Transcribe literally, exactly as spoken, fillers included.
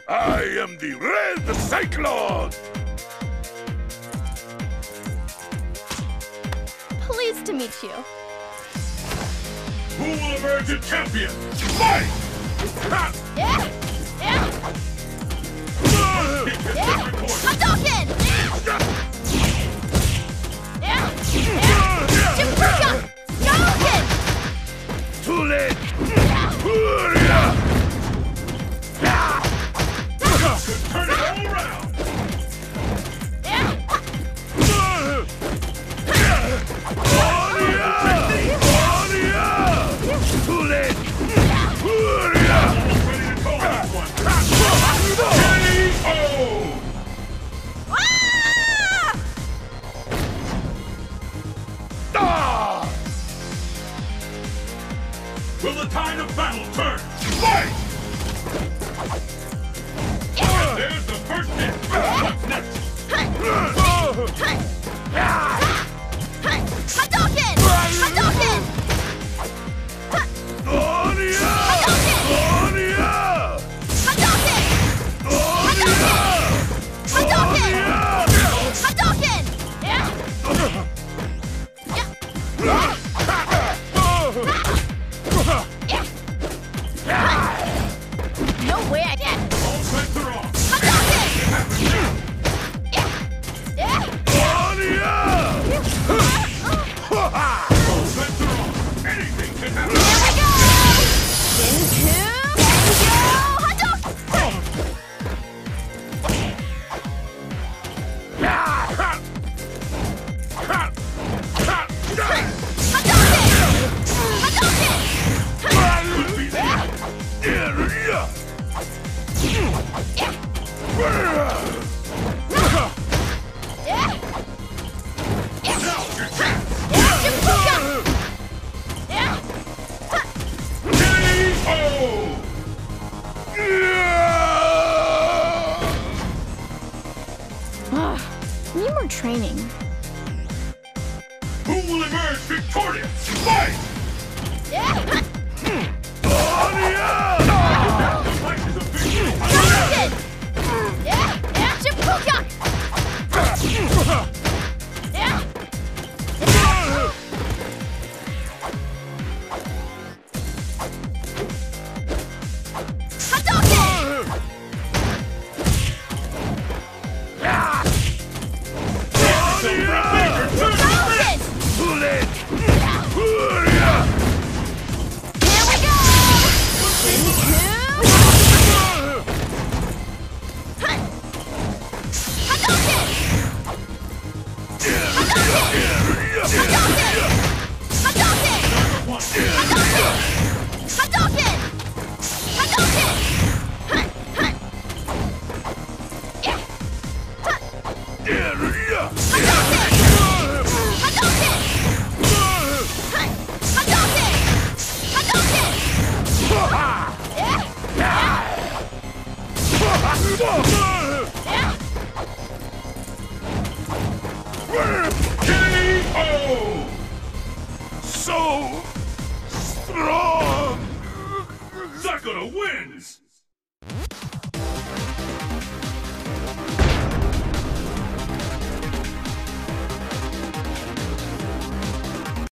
I am the Red Cyclone! Pleased to meet you. Who will emerge a champion? Fight! Yeah! Yeah! Yeah! Hadouken! Yeah! Yeah! Jimpuka! Hadouken! Too late! Turn it all around! Yeah! Too late! Will the tide of battle turn? Fight! There's the first hit! What's next? Hadouken! Hadouken! Hadouken! Hadouken! Hadouken! Hadouken! Yeah! Yeah! No way I can! All bets are off! Hadouken! Yeah! Yeah! All bets are off! Anything can happen! Here we go! Into Hadouken! Need more training. Who will emerge victorious? Fight! Yeah! The fight is official! Hadouken! Yeah! Yeah! Jimpuka! Yeah! Hadouken! Hadouken! Too late! Here we go! Into Hadouken! Hadouken! Hadouken! Hadouken! Hadouken! Hadouken! Yeah! Hadouken! Hadouken! Hadouken! Hadouken! Yeah! Yeah! K O! So strong! Sakura wins!